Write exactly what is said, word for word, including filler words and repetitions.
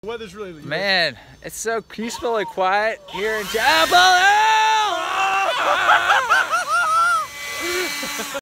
Weather's really good. Man, it's so peaceful and quiet here in Chapel Hill.